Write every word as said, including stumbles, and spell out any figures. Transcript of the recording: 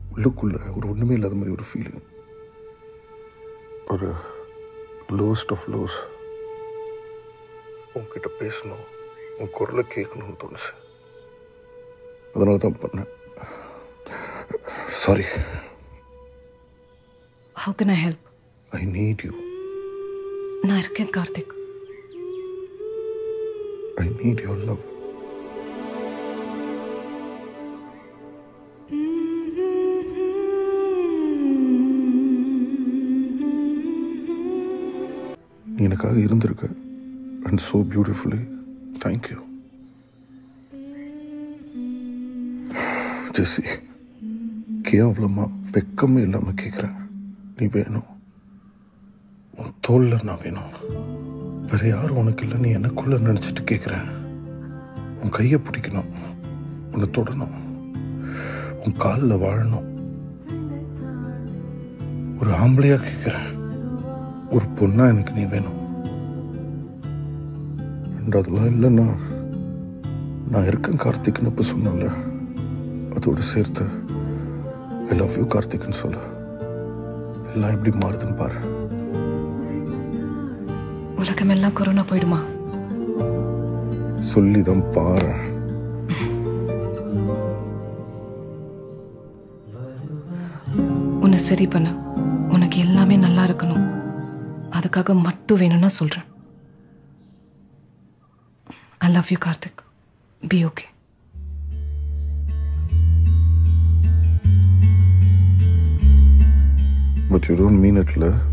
உள்ளுக்குள்ள ஒரு ஒன்றுமே இல்லாத மாதிரி ஒரு ஃபீலிங், ஒரு லோஸ்ட் ஆஃப் லோஸ். உன்கிட்ட பேசணும், உன் குரலை கேட்கணும்னு தோணுச்சு. அதனால தான் பண்ணேன். Sorry. How can I help? I need you. நான் இருக்கேன் Karthik. I need your love. நீ எனக்காக இருந்திருக்க, and so beautifully. Thank you. ஜெசி, கேவலமா வெக்கமே இல்லாம கேட்குறேன். நீ வேணும், உன் தோல்ல நான் வேணும். வேற யாரும் உனக்கு இல்லை, நீ எனக்குள்ள நினைச்சிட்டு கேட்குறேன். உன் கையை பிடிக்கணும், உன்னை தொடணும், உன் காலில் வாழணும். ஒரு ஆம்பளையா கேட்குறேன், ஒரு பொண்ணா எனக்கு நீ வேணும். அதெல்லாம் இல்லைன்னா நான் இருக்கேன் கார்த்திக்னு இப்போ சொன்னல, அதோடு சேர்த்து ஐ லவ் யூ கார்த்திக்னு சொல்ல. எல்லாம் எப்படி மாறுதுன்னு பாரு. உலகமெல்லாம் கொரோனா போயிடுமா? சொல்லிதான் பாரு. உன்னை சரி பண்ண, உனக்கு எல்லாமே நல்லா இருக்கணும், அதுக்காக மட்டும் வேணும்னா சொல்றேன். I love you, Karthik. Be okay. But you don't mean it, la?